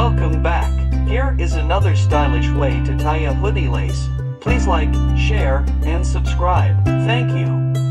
Welcome back. Here is another stylish way to tie a hoodie lace. Please like, share, and subscribe. Thank you.